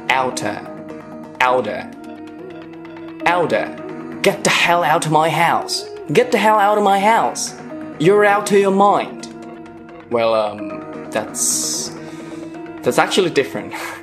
outer, outer, outer. Get the hell out of my house. Get the hell out of my house. You're out of your mind. Well, that's actually different.